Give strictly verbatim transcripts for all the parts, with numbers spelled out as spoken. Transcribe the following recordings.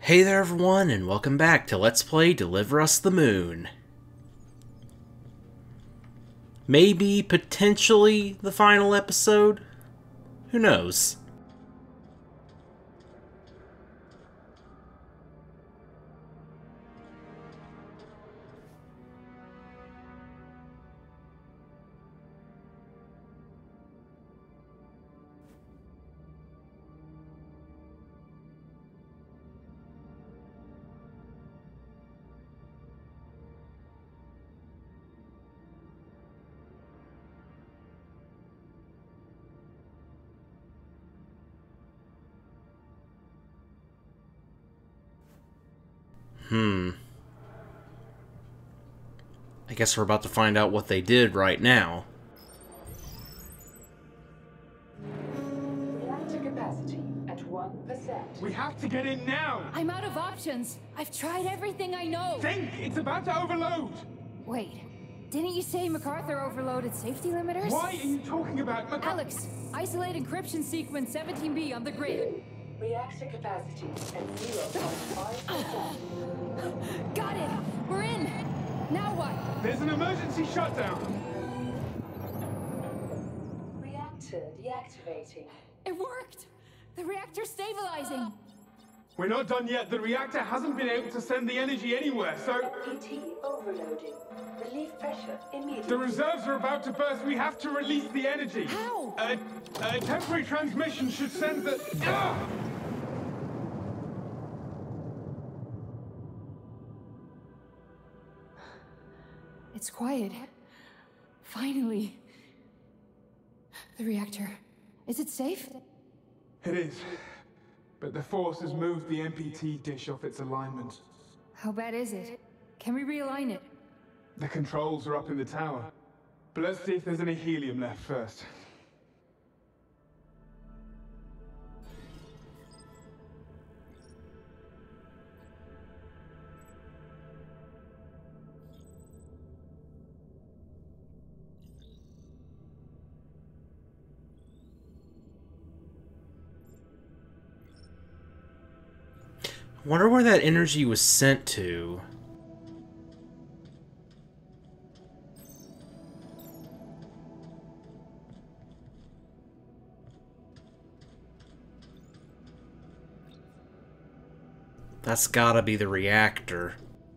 Hey there everyone, and welcome back to Let's Play Deliver Us the Moon. Maybe, potentially, the final episode? Who knows? Hmm. I guess we're about to find out what they did right now. Reactor capacity at one percent. We have to get in now! I'm out of options. I've tried everything I know. Think! It's about to overload! Wait, didn't you say MacArthur overloaded safety limiters? Why are you talking about Mac- Alex, isolate encryption sequence seventeen B on the grid. Reactor capacity at zero point five percent. Got it! We're in! Now what? There's an emergency shutdown! Reactor deactivating. It worked! The reactor's stabilizing! We're not done yet. The reactor hasn't been able to send the energy anywhere, so... P T overloading. Relief pressure immediately. The reserves are about to burst. We have to release the energy. How? A, a temporary transmission should send the... Ah! It's quiet. Finally. The reactor. Is it safe? It is. But the force has moved the M P T dish off its alignment. How bad is it? Can we realign it? The controls are up in the tower. But let's see if there's any helium left first. Wonder where that energy was sent to. That's gotta be the reactor.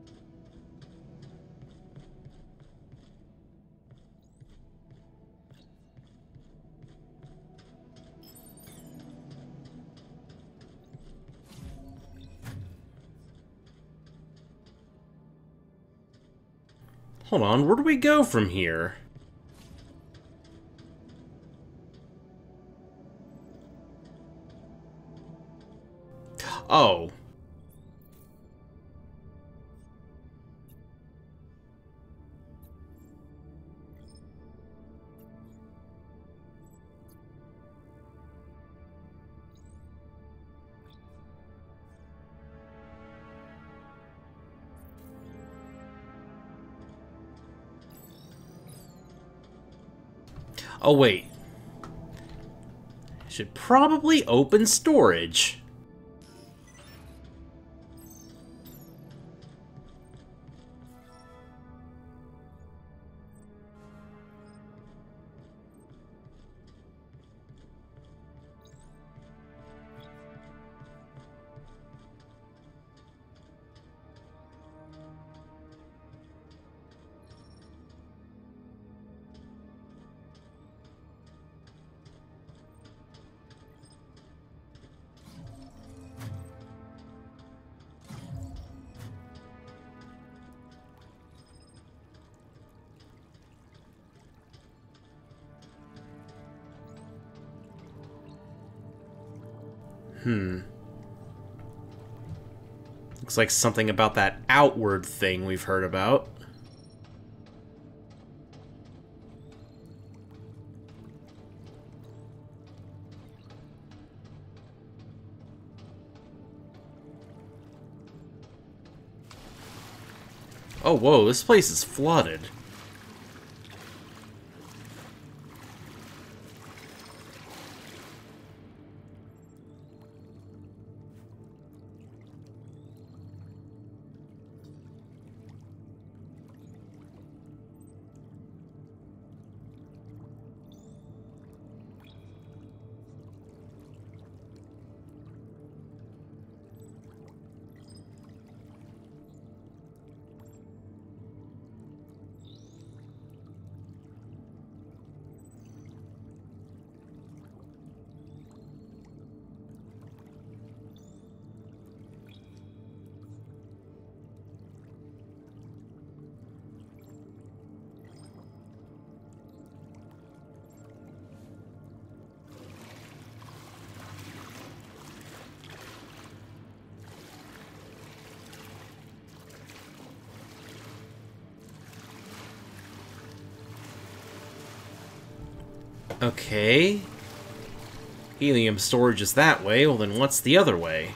Hold on, where do we go from here? Oh. Oh, wait. Should probably open storage. Hmm. Looks like something about that outward thing we've heard about. Oh, whoa, this place is flooded. Okay. Helium storage is that way, well then what's the other way?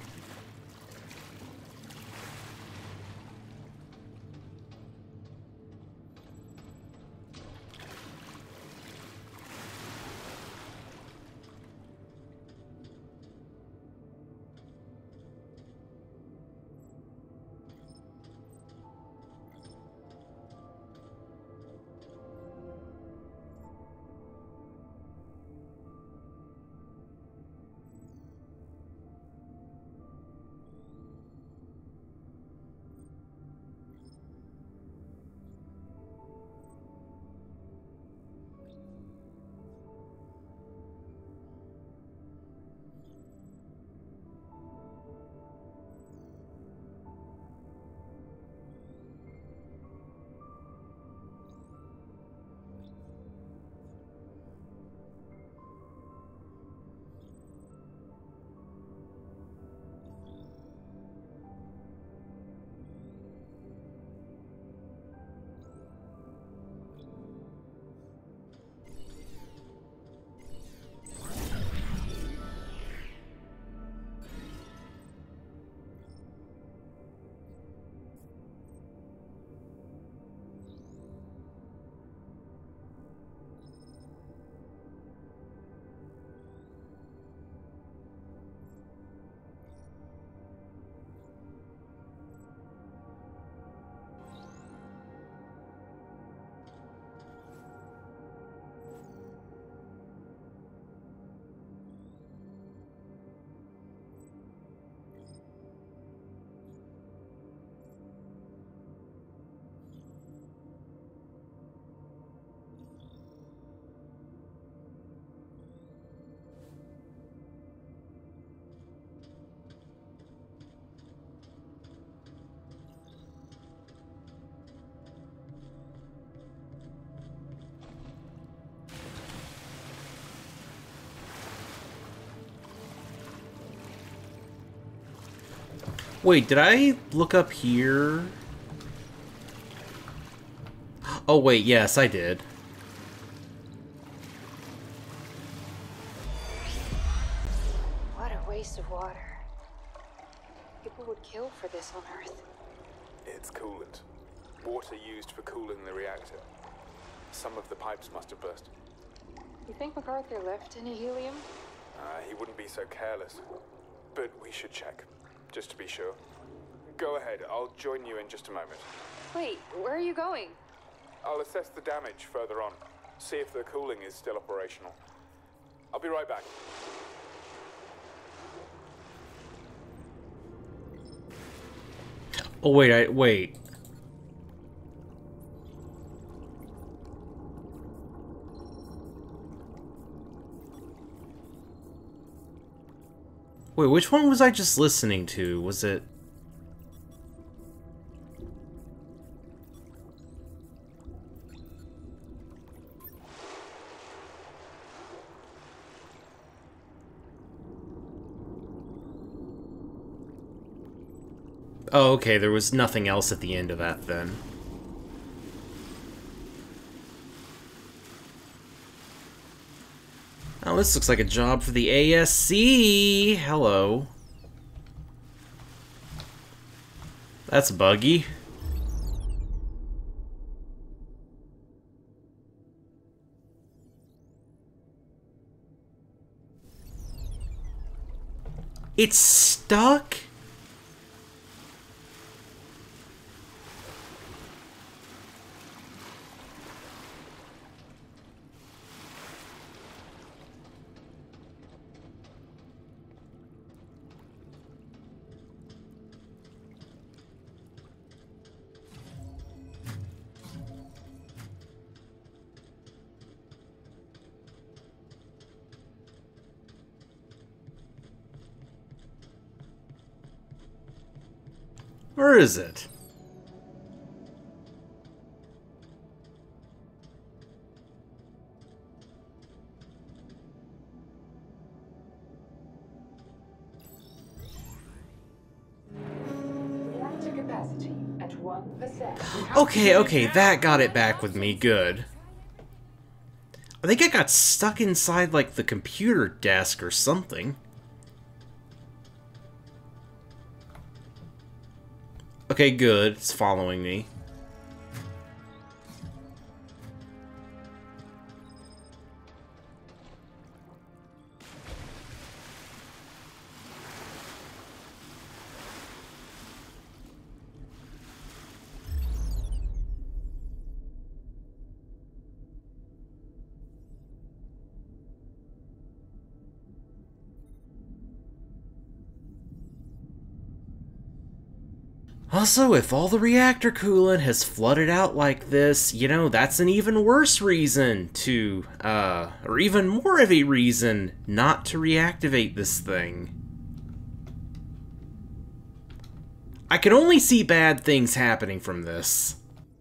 Wait, did I look up here? Oh wait, yes, I did. What a waste of water. People would kill for this on Earth. It's coolant. Water used for cooling the reactor. Some of the pipes must have burst. You think MacArthur left any helium? Uh, he wouldn't be so careless. But we should check, just to be sure. Go ahead, I'll join you in just a moment. Wait, where are you going? I'll assess the damage further on, see if the cooling is still operational. I'll be right back. Oh wait, I wait. Wait, which one was I just listening to? Was it... Oh, okay, there was nothing else at the end of that then. Oh, this looks like a job for the A S C! Hello. That's buggy. It's stuck? Where is it? Reactor capacity at one percent. Okay, okay, that got it back with me. Good. I think I got stuck inside, like, the computer desk or something. Okay, good. It's following me. Also, if all the reactor coolant has flooded out like this, you know, that's an even worse reason to, uh, or even more of a reason not to reactivate this thing. I can only see bad things happening from this.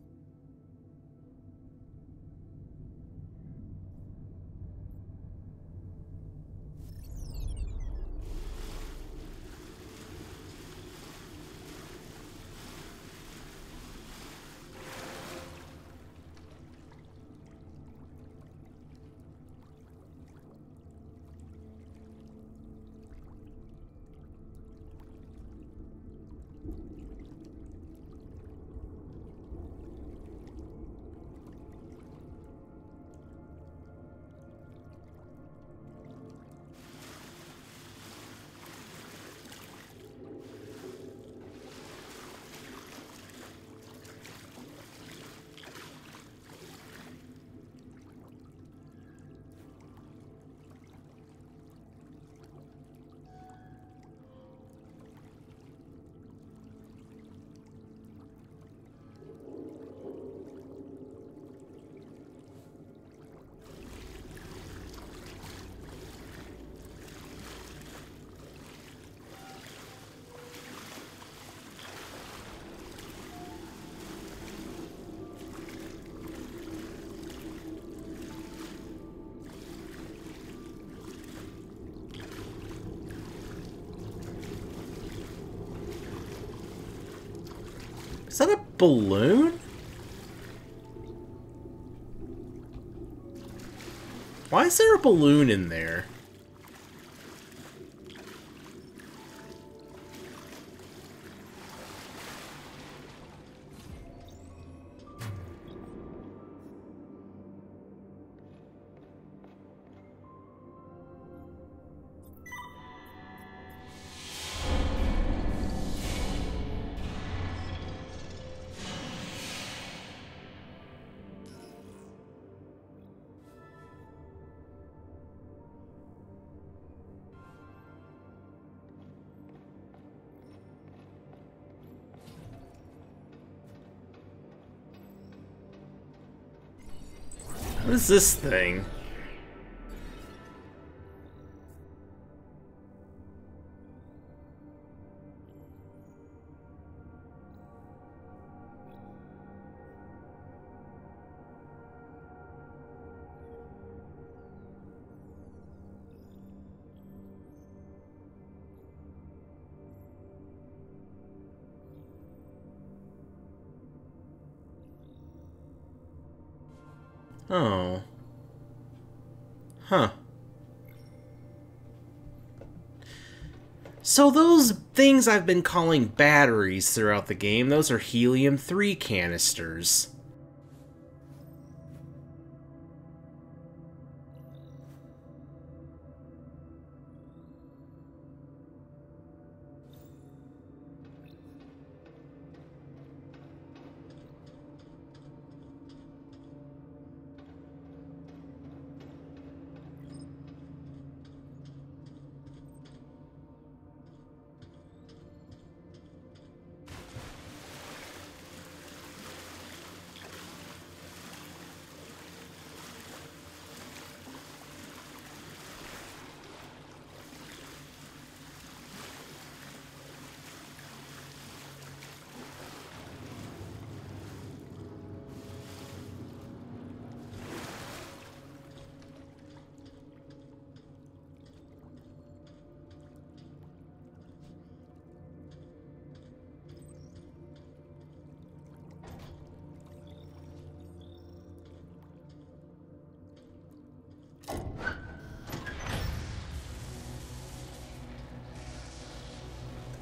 Is that a balloon? Why is there a balloon in there? What is this thing? Oh. Huh. So those things I've been calling batteries throughout the game, those are helium three canisters.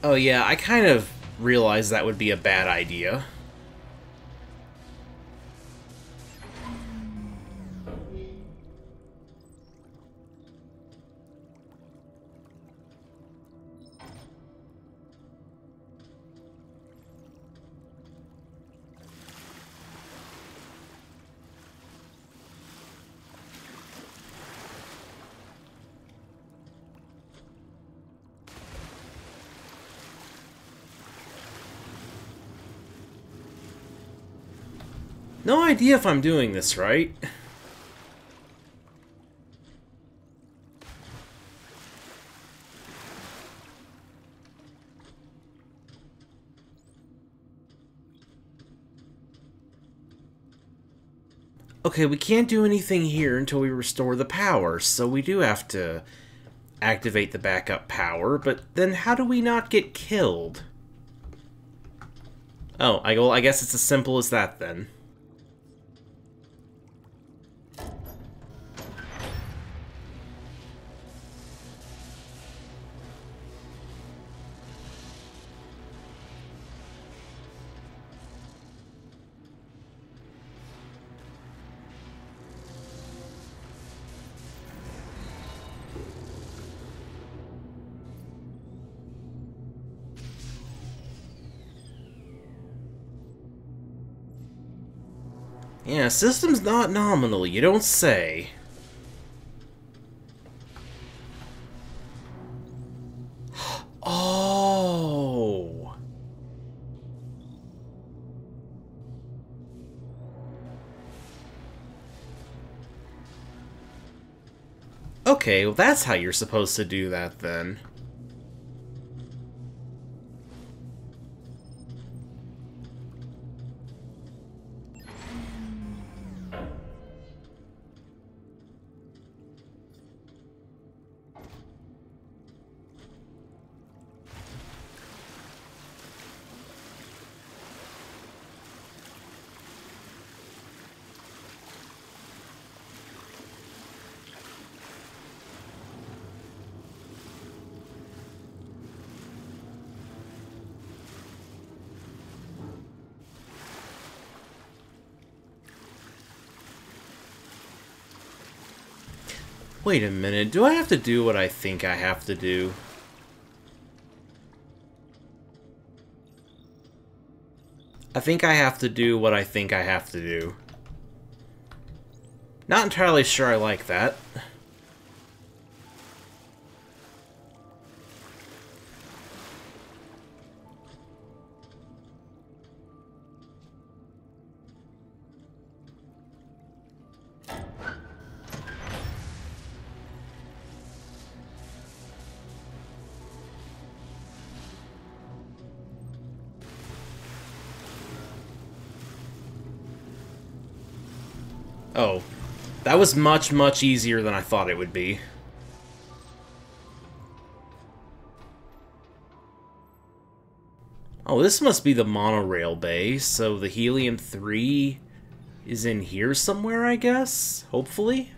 Oh yeah, I kind of realized that would be a bad idea. No idea if I'm doing this right. Okay, we can't do anything here until we restore the power, so we do have to activate the backup power, but then how do we not get killed? Oh, I, well, I guess it's as simple as that then. Yeah, system's not nominal, you don't say. Oh. Okay, well that's how you're supposed to do that then. Wait a minute, do I have to do what I think I have to do? I think I have to do what I think I have to do. Not entirely sure I like that. Oh, that was much, much easier than I thought it would be. Oh, this must be the monorail bay, so the Helium three is in here somewhere, I guess? Hopefully?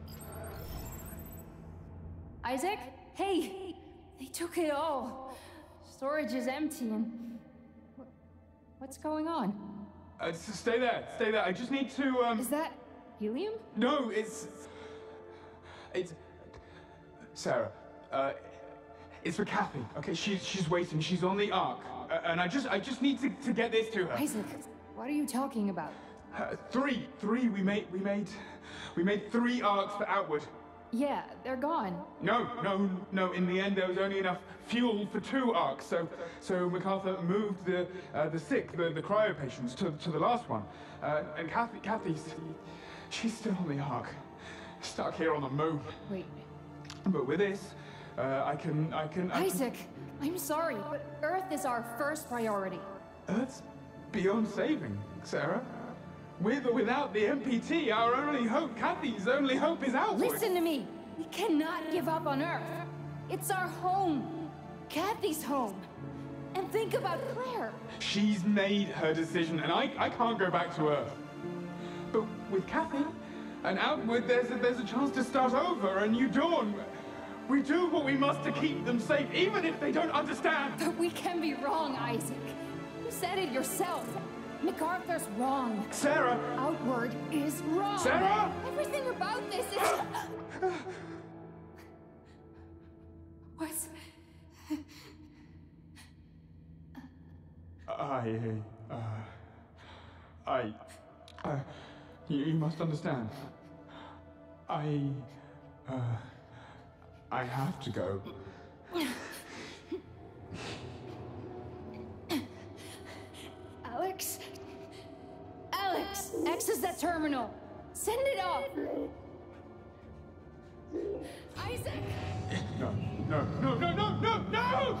Isaac? Hey! They took it all. storage is empty and... What, what's going on? Uh, s- stay there, stay there. I just need to, um... Is that helium? No, it's... It's... Sarah, uh... it's for Kathy, okay? She's, she's waiting, she's on the Ark. Uh, and I just, I just need to, to get this to her. Isaac, what are you talking about? Uh, three, three, we made, we made... We made three Arks for Outward. Yeah, they're gone. No, no, no. In the end, there was only enough fuel for two Arks, so so MacArthur moved the uh, the sick, the, the cryo patients, to to the last one. Uh, and Kathy, Kathy's, she's still on the Ark, stuck here on the moon. Wait. But with this, uh, I can, I can. I Isaac, I'm sorry, but Earth is our first priority. Can, Earth's beyond saving, Sarah. With or without the M P T, our only hope, Kathy's only hope is Outward. Listen to me. We cannot give up on Earth. It's our home. Kathy's home. And think about Claire. She's made her decision, and I, I can't go back to Earth. But with Kathy and Outward, there's a, there's a chance to start over, a new dawn. We do what we must to keep them safe, even if they don't understand. But we can be wrong, Isaac. You said it yourself. MacArthur's wrong. Sarah! Outward is wrong. Sarah! Everything about this is... What's... I... Uh... I... Uh... You, you must understand. I... Uh... I have to go. Alex? Alex! Access that terminal! Send it off! Isaac! No, no, no, no, no, no, no!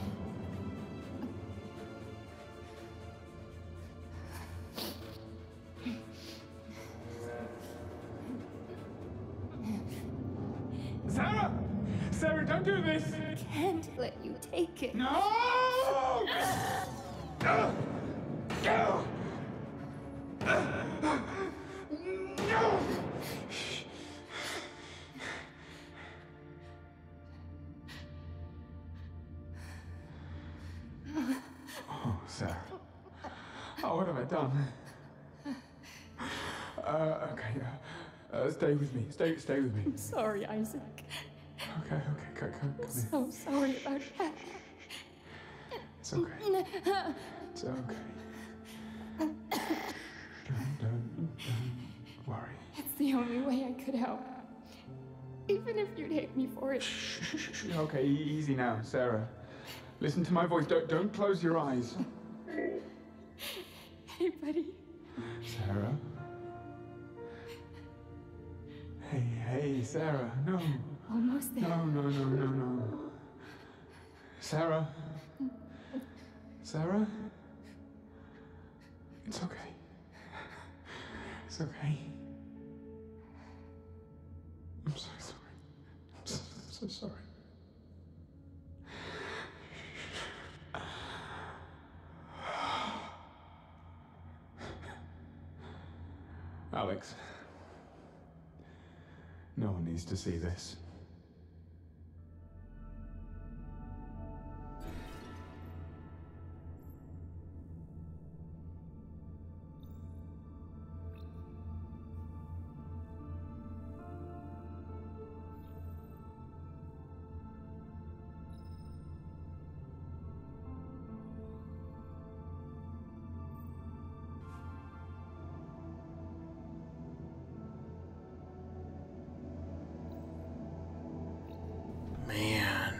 Sarah! Sarah, don't do this! I can't let you take it. No! No! No! No! Oh, Sarah. Oh, what have I done? Uh, okay, uh, uh, stay with me. Stay, stay with me. I'm sorry, Isaac. Okay, okay, come, come, come here. So sorry about that. It's okay. It's okay. Don't, don't, don't worry. It's the only way I could help. Even if you'd hate me for it. Shh, shh, shh, shh. Okay, e- easy now, Sarah. Listen to my voice. Don't, don't close your eyes. Hey, buddy. Sarah? Hey, hey, Sarah, no. Almost there. No, no, no, no, no. Sarah? Sarah? It's okay. It's okay. I'm so sorry. I'm so, so sorry. Alex, no one needs to see this. Man.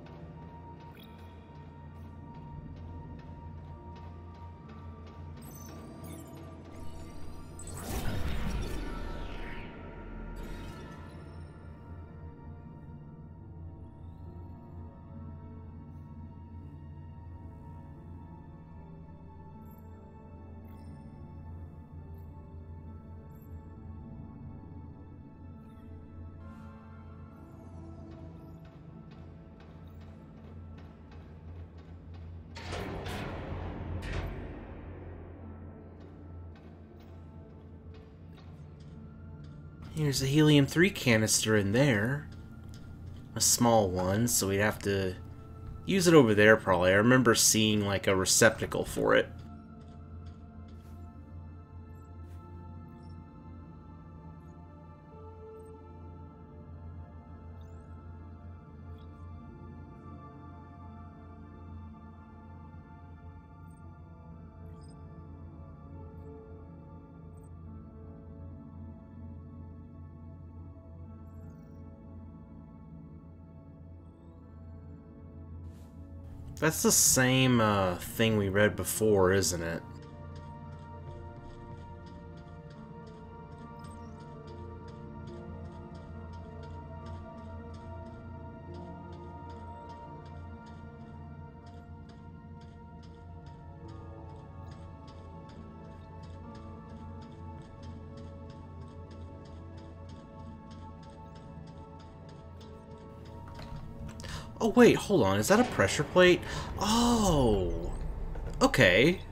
Here's a helium three canister in there. A small one, so we'd have to Use it over there, probably. I remember seeing, like, a receptacle for it. That's the same uh, thing we read before, isn't it? Oh wait, hold on, is that a pressure plate? Oh, okay.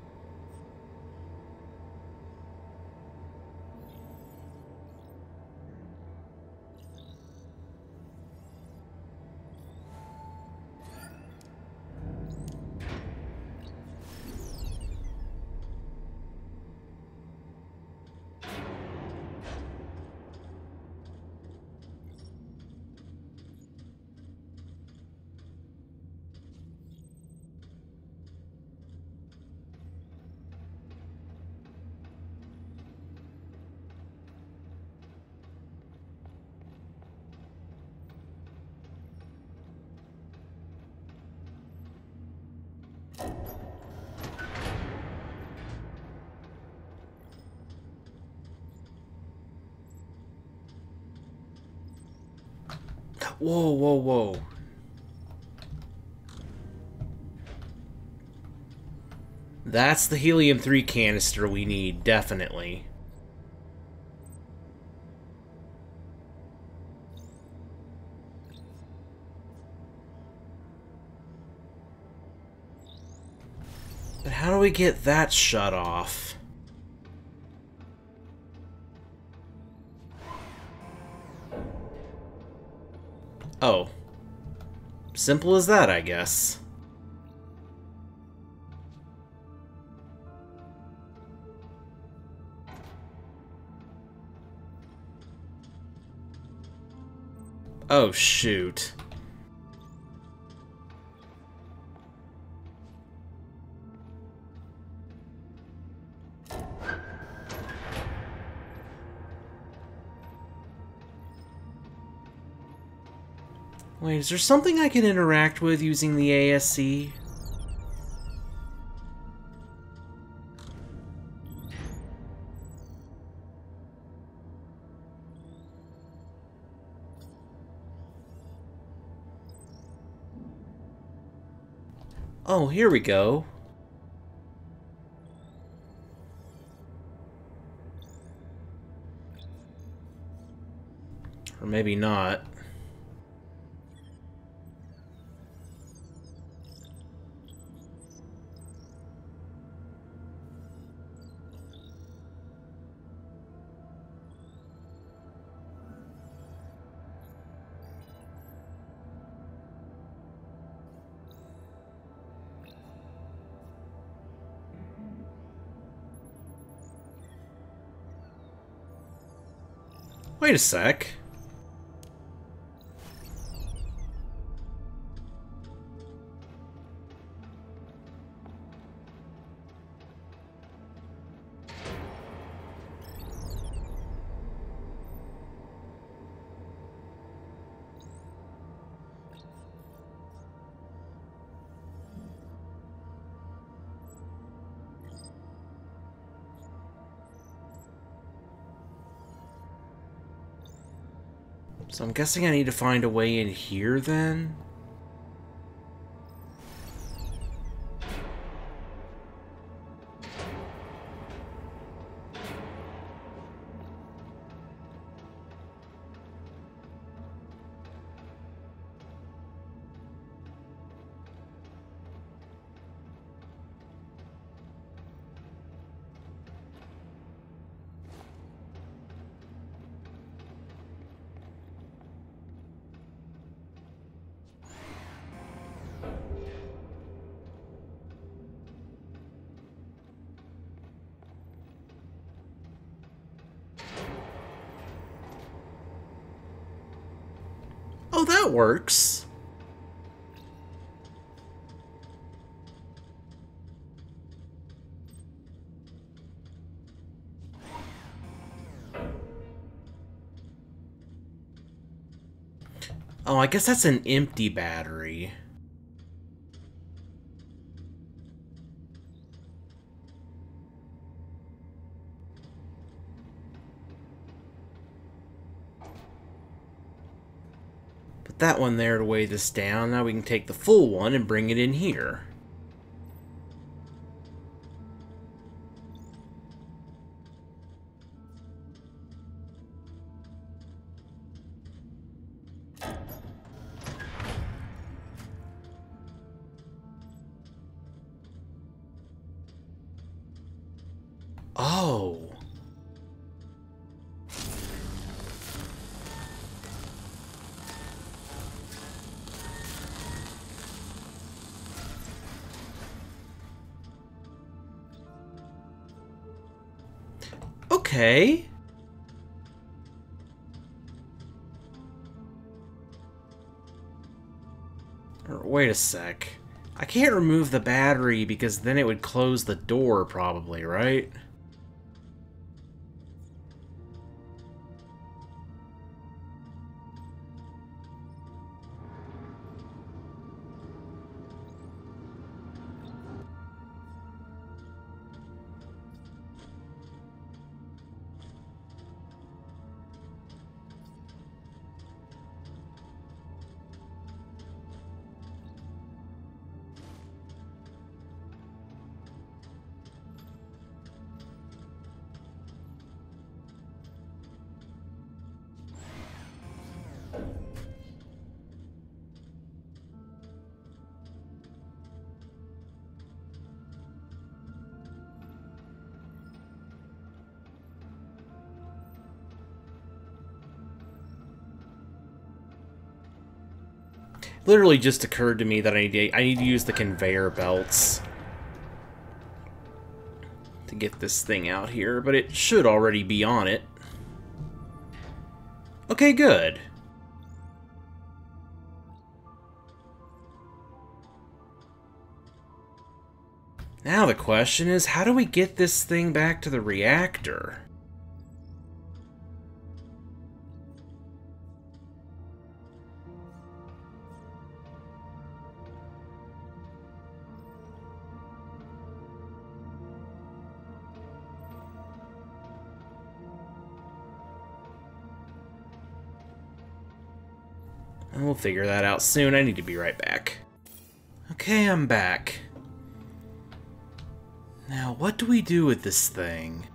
Whoa, whoa, whoa. That's the helium three canister we need, definitely. But how do we get that shut off? Oh. Simple as that, I guess. Oh, shoot. Wait, is there something I can interact with using the A S C? Oh, here we go. Or maybe not. Wait a sec. So I'm guessing I need to find a way in here then? that works. Oh, I guess that's an empty battery. Put that one there to weigh this down. Now we can take the full one and bring it in here. Oh. Okay. Or, wait a sec. I can't remove the battery because then it would close the door probably, right? Literally just occurred to me that I need to, I need to use the conveyor belts to get this thing out here, but it should already be on it. Okay, good. Now the question is, how do we get this thing back to the reactor? We'll figure that out soon. I need to be right back. Okay, I'm back. Now, what do we do with this thing?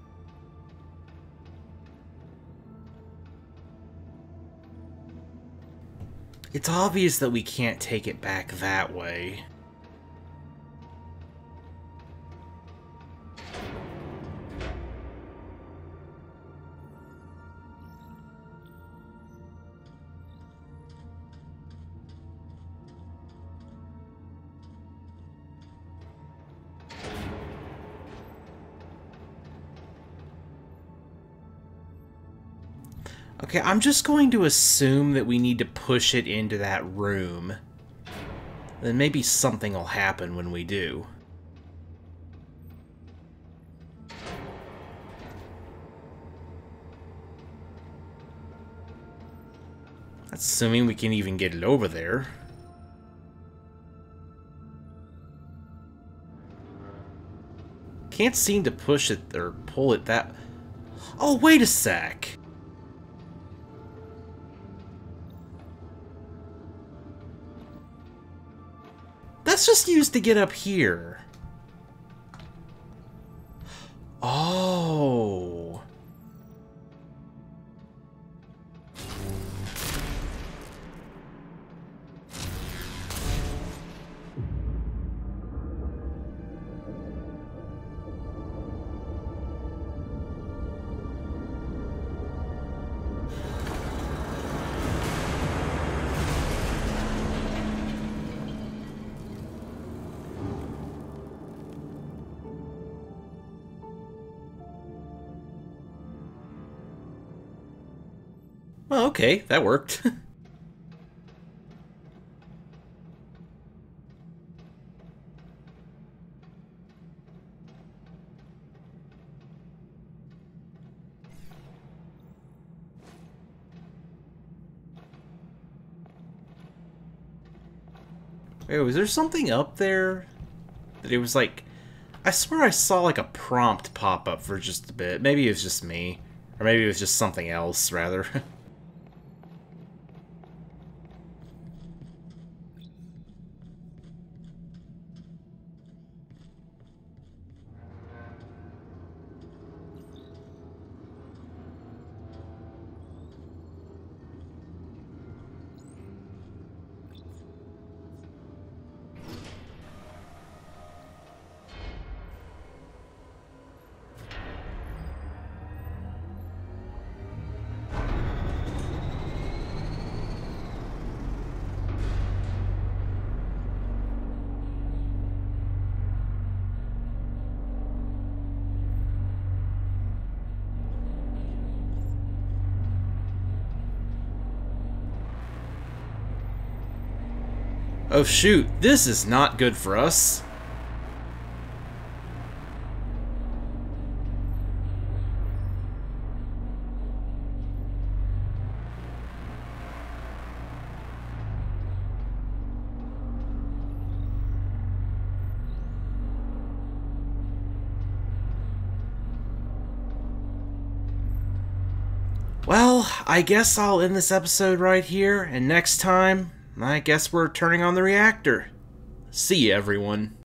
It's obvious that we can't take it back that way. Okay, I'm just going to assume that we need to push it into that room. Then maybe something will happen when we do. That's assuming we can even get it over there. Can't seem to push it or pull it that... Oh, wait a sec! That's just used to get up here. Oh. Well, okay, that worked. Wait, was there something up there? That it was like... I swear I saw like a prompt pop up for just a bit. Maybe it was just me. Or maybe it was just something else, rather. Oh shoot, this is not good for us. Well, I guess I'll end this episode right here, and next time, I guess we're turning on the reactor. See ya, everyone.